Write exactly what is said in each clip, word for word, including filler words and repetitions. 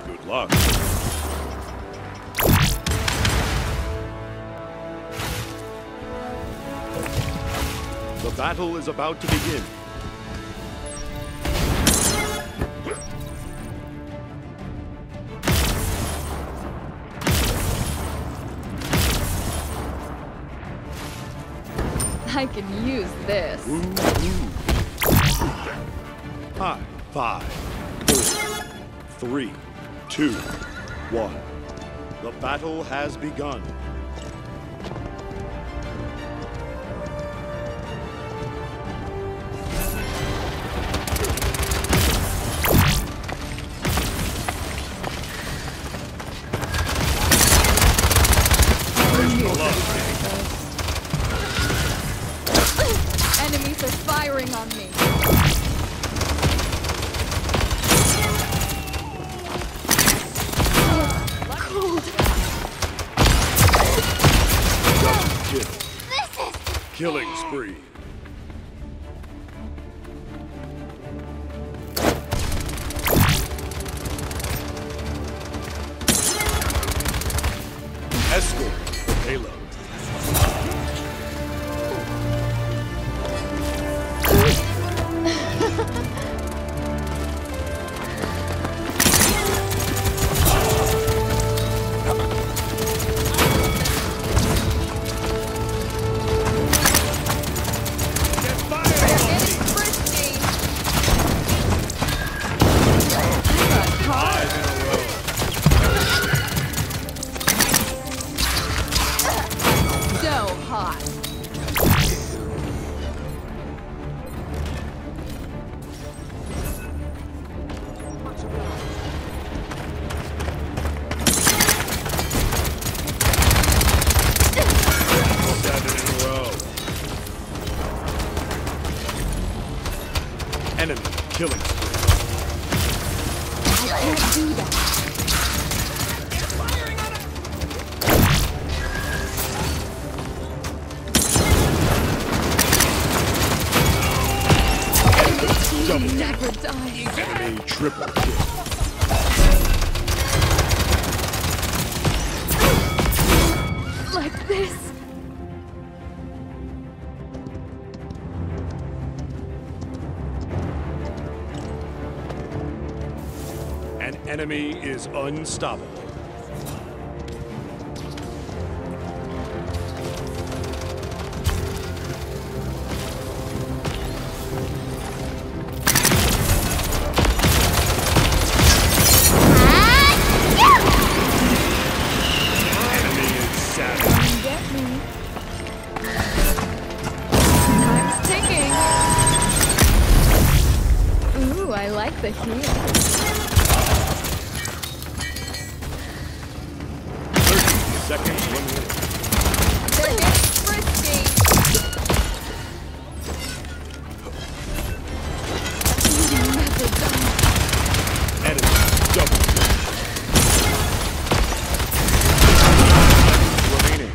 Good luck. The battle is about to begin. I can use this. Ooh, ooh. Hi, five, four, three, two, one. The battle has begun. Enemies are firing on me. Cold. Double kill. This is Killing spree. Escort the payload. Enemy killing spree. I can't do that. Double kill. Never dies. Enemy triple kill. Like this. An enemy is unstoppable. Enemy is savage. Get me. Time's ticking. Ooh, I like the heal. Seconds, one minute. They're getting frisky. Never done. Enemy double kill. Remaining.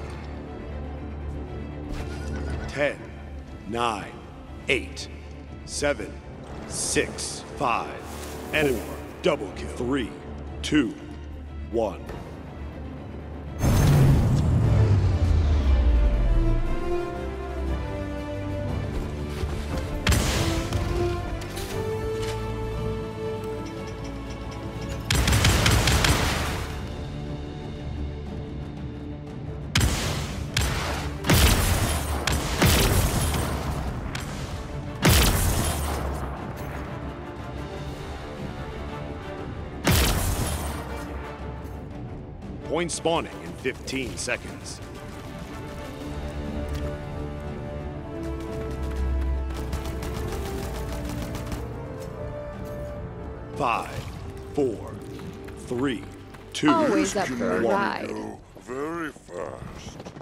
Ten, nine, eight, seven, six, five. Enemy double kill. Three, two, one. Point spawning in fifteen seconds. Five, four, three, two, Always up for a one. ride. Go very fast.